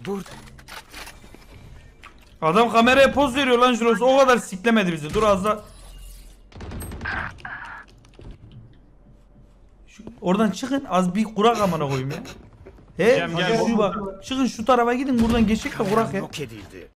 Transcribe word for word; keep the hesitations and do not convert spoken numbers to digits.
Burada. Adam kameraya poz veriyor lan Juros. O kadar siklemedi bizi. Dur az da. Şu, oradan çıkın az bir kurak amına koyayım ya. He? Cem, gel. Şu bak. Çıkın şu tarafa gidin buradan geçecek de kurak ya. Yok edildi.